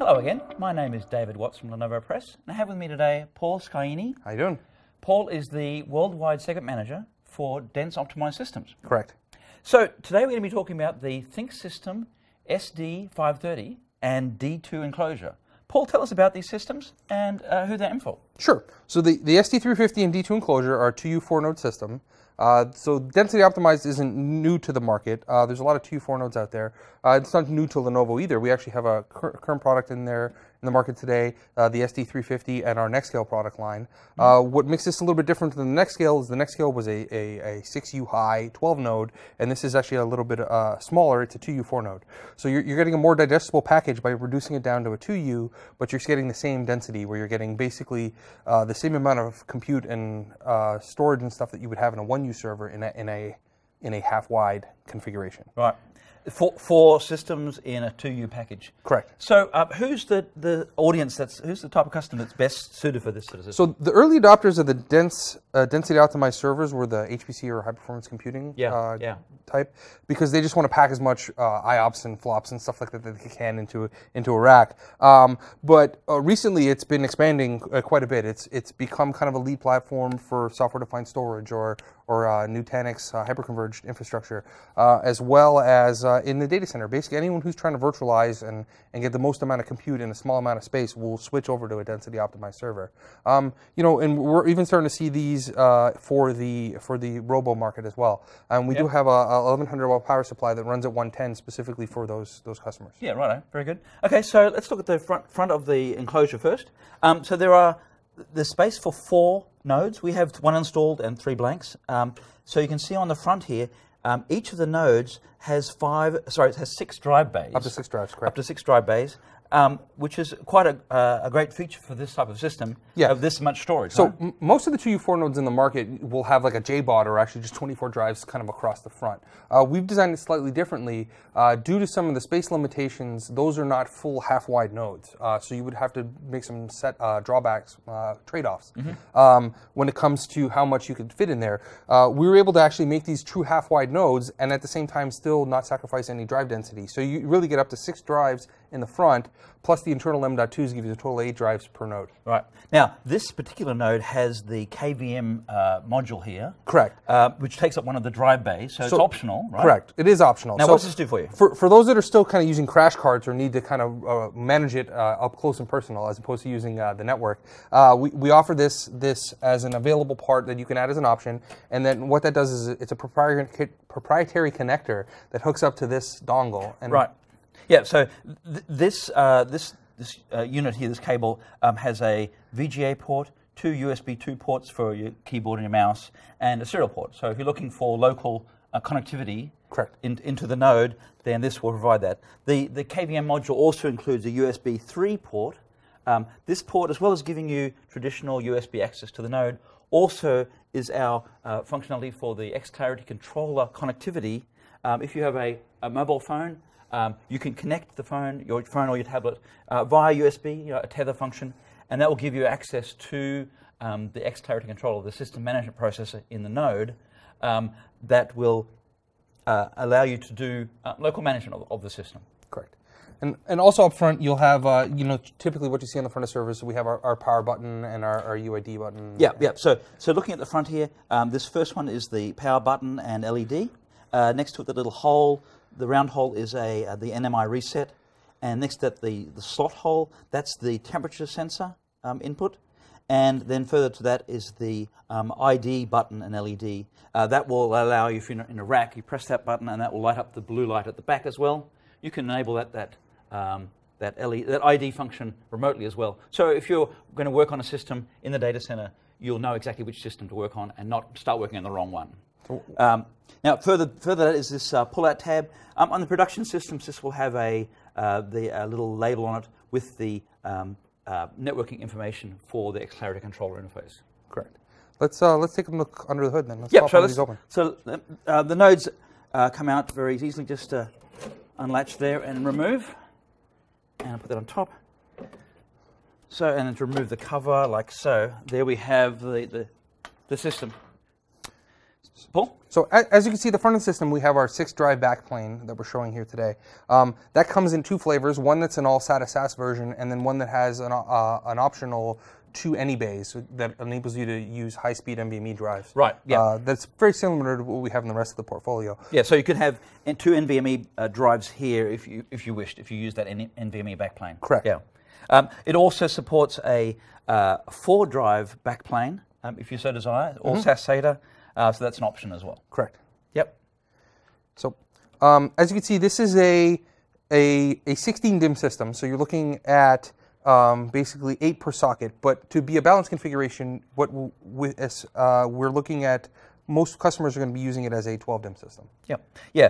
Hello again, my name is David Watts from Lenovo Press, and I have with me today Paul Scaini. How you doing? Paul is the worldwide segment manager for dense optimized systems. Correct. So today we're going to be talking about the ThinkSystem SD530 and D2 enclosure. Paul, tell us about these systems and who they're aimed for. Sure. So the SD350 and D2 enclosure are a 2U 4-node system. So density optimized isn't new to the market. There's a lot of 2U 4 nodes out there. It's not new to Lenovo either. We actually have a current product in the market today, the SD350 and our NextScale product line. What makes this a little bit different than the NextScale is the NextScale was a 6U high 12 node, and this is actually a little bit smaller. It's a 2U 4 node. So you're getting a more digestible package by reducing it down to a 2U, but you're getting the same density where you're getting basically the same amount of compute and storage and stuff that you would have in a 1U server in a half-wide configuration. Right. For systems in a 2U package. Correct. So who's the audience, who's the type of customer that's best suited for this sort of system? So the early adopters of the density optimized servers were the HPC or high performance computing type, because they just want to pack as much IOPS and flops and stuff like that that they can into a rack. But recently it's been expanding quite a bit. It's become kind of a lead platform for software defined storage or Nutanix hyperconverged infrastructure, as well as in the data center. Basically, anyone who's trying to virtualize and get the most amount of compute in a small amount of space will switch over to a density optimized server. And we're even starting to see these for the robo market as well. And we do have a 1100 watt power supply that runs at 110 specifically for those customers. Yeah, right. Very good. Okay, so let's look at the front of the enclosure first. So there's space for 4 nodes. We have 1 installed and 3 blanks. So you can see on the front here, each of the nodes has 6 drive bays. Up to 6 drives, correct. Up to 6 drive bays, which is quite a great feature for this type of system, of this much storage. So right? Most of the 2U 4 nodes in the market will have like a JBOD or actually just 24 drives kind of across the front. We've designed it slightly differently. Due to some of the space limitations, those are not full half-wide nodes. So you would have to make some set drawbacks, trade-offs when it comes to how much you could fit in there. We were able to actually make these true half-wide nodes and at the same time still not sacrifice any drive density. So you really get up to 6 drives in the front, plus the internal M.2s give you a total of 8 drives per node. Right. Now, this particular node has the Kvm module here. Correct. Which takes up one of the drive bays, so it's optional, right? Correct. It is optional. Now, what does this do for you? For those that are still kind of using crash cards or need to kind of manage it up close and personal as opposed to using the network, we offer this as an available part that you can add as an option. And then what that does is it's a proprietary connector that hooks up to this dongle. And right. Yeah, so this unit here, this cable, has a VGA port, 2 USB 2 ports for your keyboard and your mouse, and a serial port. So if you're looking for local connectivity into the node, then this will provide that. The Kvm module also includes a USB 3 port. This port, as well as giving you traditional USB access to the node, also is our functionality for the xClarity controller connectivity. If you have a mobile phone, you can connect your phone or your tablet via USB, a tether function, and that will give you access to the xClarity controller, the system management processor in the node, that will allow you to do local management of the system. Correct. And also up front, you'll have, typically what you see on the front of servers, so we have our power button and our UID button. Yeah. So looking at the front here, this first one is the power button and LED. Next to it, the little hole, the round hole is the NMI reset. And next to the slot hole, that's the temperature sensor input. And then further to that is the ID button and LED. That will allow you, if you're in a rack, you press that button and that will light up the blue light at the back as well. You can enable that ID function remotely as well. So if you're going to work on a system in the data center, you'll know exactly which system to work on and not start working on the wrong one. Now, further that is this pull-out tab. On the production systems, this will have a little label on it with the networking information for the xClarity controller interface. Correct. Let's take a look under the hood then. Let's pop one of these open. So the nodes come out very easily. Just unlatch there and remove, and I'll put that on top. So, and then to remove the cover like so. There we have the system. systems. Paul? So as you can see, the front of the system, we have our 6-drive backplane that we're showing here today. That comes in 2 flavors, one that's an all SATA SAS version, and then one that has an optional 2 any bays that enables you to use high-speed NVMe drives. Right, yeah. That's very similar to what we have in the rest of the portfolio. Yeah, so you could have 2 NVMe drives here if you wished, if you use that NVMe backplane. Correct. Yeah. It also supports a 4-drive backplane, if you so desire, all SAS SATA, so that's an option as well. Correct. Yep. So as you can see, this is a 16 DIMM system, so you're looking at basically 8 per socket, but to be a balanced configuration, we're looking at most customers are going to be using it as a 12 DIMM system. Yep. Yeah.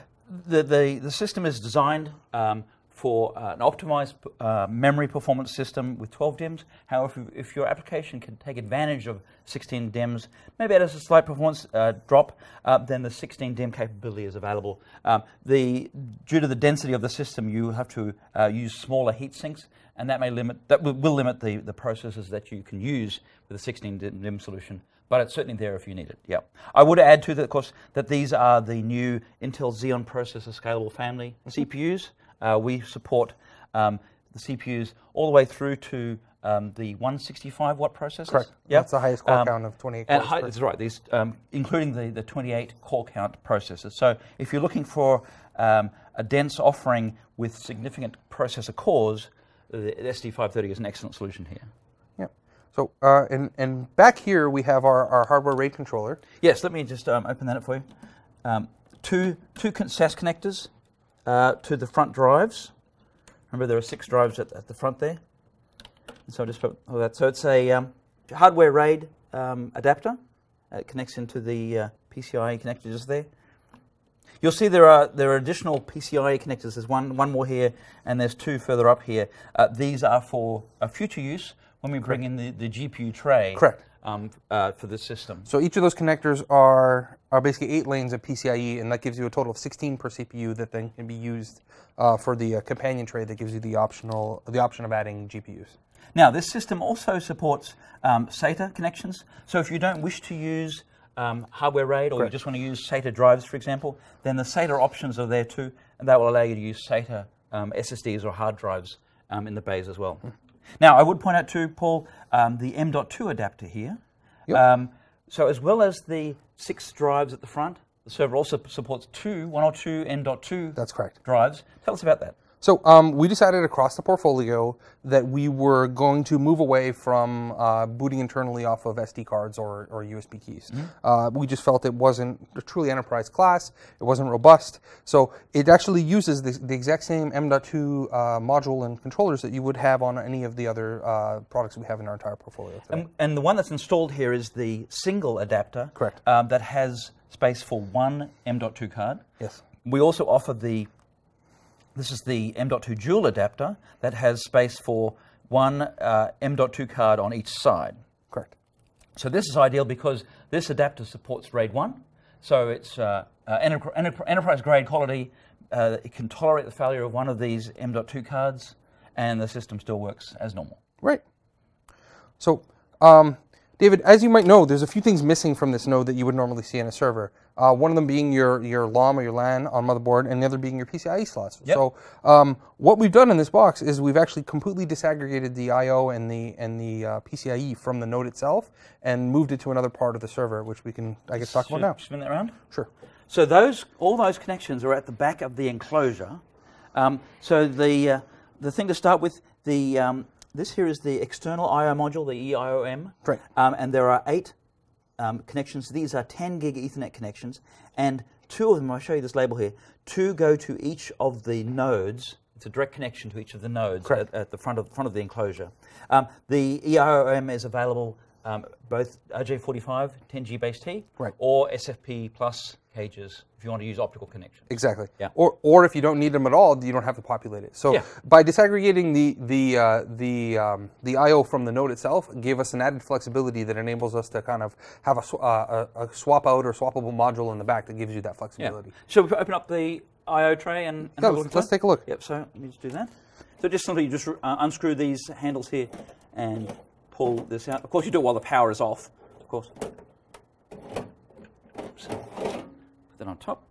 The system is designed for an optimized memory performance system with 12 DIMMs. However, if your application can take advantage of 16 DIMMs, maybe it has a slight performance drop, then the 16 DIMM capability is available. Due to the density of the system, you have to use smaller heat sinks, and that will limit the processors that you can use with a 16 DIMM solution. But it's certainly there if you need it. Yeah, I would add to that, of course, that these are the new Intel Xeon processor scalable family CPUs. We support the CPUs all the way through to the 165-watt processors. Correct. Yep. That's the highest core count of 28 cores. That's right. These, including the 28 core count processors. So if you're looking for a dense offering with significant processor cores, the SD530 is an excellent solution here. Yeah. So and back here we have our hardware RAID controller. Yes. Let me just open that up for you. Two SAS connectors. To the front drives. Remember, there are 6 drives at the front there. And so I just put all that. So it's a hardware RAID adapter. It connects into the PCIe connector just there. You'll see there are additional PCIe connectors. There's one more here, and there's 2 further up here. These are for future use when we bring in the GPU tray. Correct. For this system. So each of those connectors are basically 8 lanes of PCIe, and that gives you a total of 16 per CPU that then can be used for the companion tray that gives you the option of adding GPUs. Now, this system also supports SATA connections. So if you don't wish to use hardware RAID, or you just want to use SATA drives, for example, then the SATA options are there too, and that will allow you to use SATA SSDs or hard drives in the bays as well. Now, I would point out too, Paul, the M.2 adapter here. Yep. So as well as the 6 drives at the front, the server also supports 1 or 2 M.2 That's correct. drives. Tell us about that. So we decided across the portfolio that we were going to move away from booting internally off of SD cards or USB keys. We just felt it wasn't truly enterprise class, it wasn't robust. So it actually uses the exact same M.2 module and controllers that you would have on any of the other products we have in our entire portfolio today. And the one that's installed here is the single adapter. Correct. That has space for 1 M.2 card. Yes. We also offer this is the M.2 dual adapter that has space for 1 M.2 card on each side. Correct. So this is ideal because this adapter supports RAID 1, so it's enterprise-grade quality. It can tolerate the failure of one of these M.2 cards, and the system still works as normal. Right. So, David, as you might know, there's a few things missing from this node that you would normally see in a server. One of them being your LOM or your LAN on motherboard, and the other being your PCIe slots. Yep. So what we've done in this box is we've actually completely disaggregated the I/O and the PCIe from the node itself and moved it to another part of the server, which we can, I guess, talk about now. Spin that around? Sure. So all those connections are at the back of the enclosure. So the thing to start with, this here is the external I/O module, the EIOM. Right. And there are 8 connections. These are 10 gig Ethernet connections, and 2 of them, I'll show you this label here, 2 go to each of the nodes. It's a direct connection to each of the nodes at the front of the enclosure. The EIOM is available both RJ45 10G base T, or SFP plus cages if you want to use optical connections. Exactly. Yeah. Or if you don't need them at all, you don't have to populate it. So by disaggregating the I/O from the node itself, gave us an added flexibility that enables us to kind of have a swap out or swappable module in the back that gives you that flexibility. Yeah. Shall we open up the I/O tray and let's take a look. Yep. So let me just do that. So just simply unscrew these handles here and pull this out. Of course, you do it while the power is off. Of course. that on top.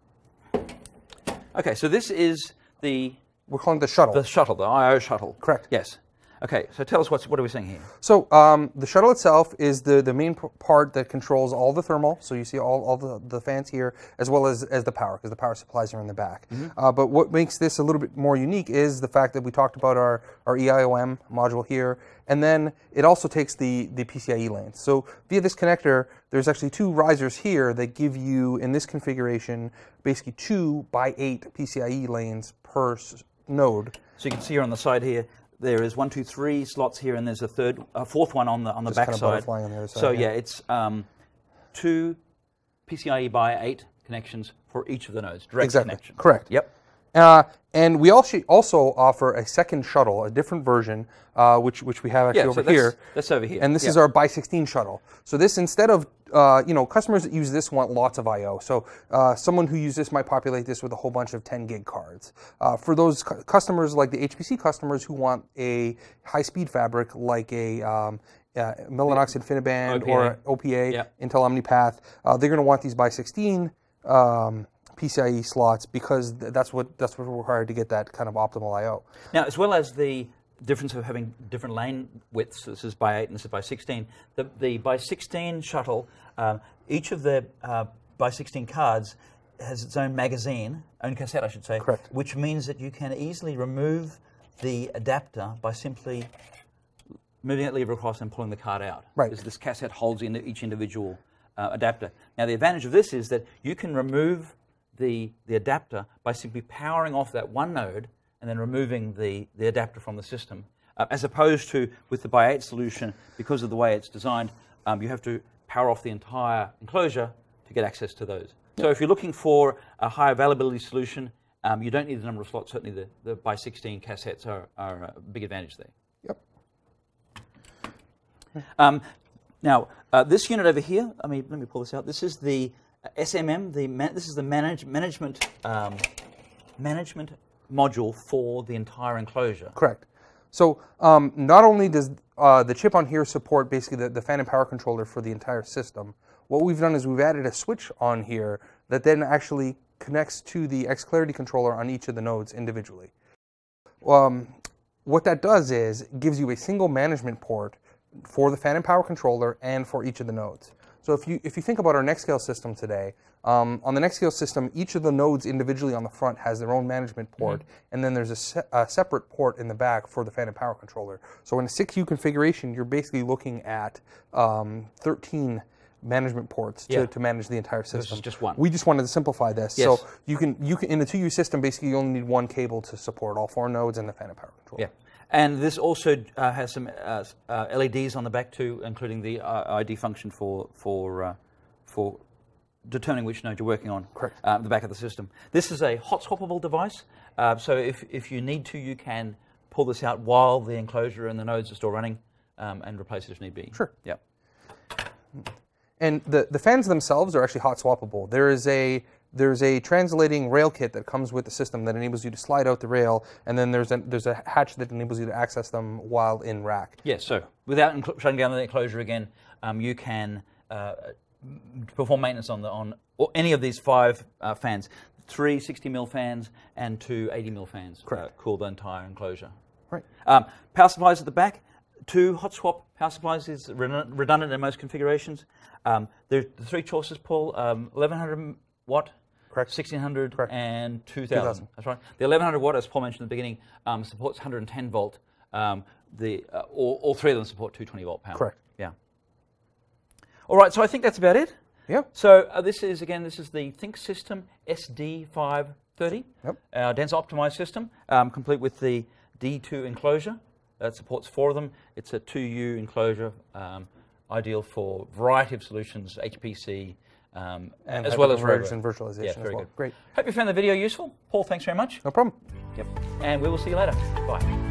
Okay, so this is the... We're calling it the shuttle. The shuttle, the I/O shuttle. Correct. Yes. Okay, so tell us what are we seeing here? So the shuttle itself is the main part that controls all the thermal. So you see all the fans here, as well as the power, because the power supplies are in the back. But what makes this a little bit more unique is the fact that we talked about our EIOM module here, and then it also takes the PCIe lanes. So via this connector, there's actually 2 risers here that give you, in this configuration, basically 2 by 8 PCIe lanes per node. So you can see here on the side here, there is 1, 2, 3 slots here, and there's a fourth one on the back side. On the other side. So yeah, it's 2 PCIe by 8 connections for each of the nodes, direct connection. Correct. Yep. And we also offer a second shuttle, a different version, which we have actually over here. That's over here. And this is our by 16 shuttle. So this, instead of customers that use this want lots of I/O. So someone who uses this might populate this with a whole bunch of 10 gig cards. For those customers, like the HPC customers who want a high-speed fabric, like a Mellanox InfiniBand or OPA, Intel OmniPath, they're going to want these by 16 PCIe slots, because that's what required to get that kind of optimal I/O. Now, as well as the difference of having different lane widths, this is by 8 and this is by 16, the by 16 shuttle, each of the by 16 cards has its own magazine, own cassette I should say, correct, which means that you can easily remove the adapter by simply moving that lever across and pulling the card out. Right. Because this cassette holds in each individual adapter. Now, the advantage of this is that you can remove the adapter by simply powering off that one node and then removing the adapter from the system, as opposed to with the by 8 solution, because of the way it's designed, you have to power off the entire enclosure to get access to those. So if you're looking for a high availability solution, you don't need the number of slots. Certainly the by 16 cassettes are a big advantage there. Yep. Now, this unit over here, let me pull this out. This is the SMM, this is the management module for the entire enclosure. Correct. So not only does the chip on here support basically the fan and power controller for the entire system, what we've done is we've added a switch on here that then actually connects to the xClarity controller on each of the nodes individually. What that does is it gives you a single management port for the fan and power controller and for each of the nodes. So if you think about our NextScale system today, on the NextScale system, each of the nodes individually on the front has their own management port, and then there's a separate port in the back for the fan and power controller. So in a 6U configuration, you're basically looking at 13 management ports to manage the entire system. This is just one. We just wanted to simplify this. Yes. So you can in the 2U system, basically you only need one cable to support all 4 nodes and the fan and power controller. Yeah. And this also has some LEDs on the back too, including the ID function for determining which node you're working on. Correct. The back of the system. This is a hot swappable device, so if you need to, you can pull this out while the enclosure and the nodes are still running, and replace it if need be. Sure. Yeah. And the fans themselves are actually hot swappable. There's a translating rail kit that comes with the system that enables you to slide out the rail, and then there's a hatch that enables you to access them while in rack. Yes, so without shutting down the enclosure again, you can perform maintenance on any of these 5 fans. 3 60mm fans and 2 80mm fans. Cool the entire enclosure. Right. Power supplies at the back. 2 hot swap power supplies is redundant in most configurations. The 3 choices, Paul, 1100 watt, correct, 1600, correct, and 2000. That's right. The 1100 watt, as Paul mentioned at the beginning, supports 110 volt. All 3 of them support 220 volt power. Correct. Yeah. All right. So I think that's about it. Yeah. So this is the ThinkSystem SD530, dense optimized system, complete with the D2 enclosure that supports 4 of them. It's a 2U enclosure, ideal for a variety of solutions, HPC, as well as convergence and virtualization. Yeah, very as well. good. Great. Hope you found the video useful. Paul, thanks very much. No problem. Yep. And we will see you later. Bye.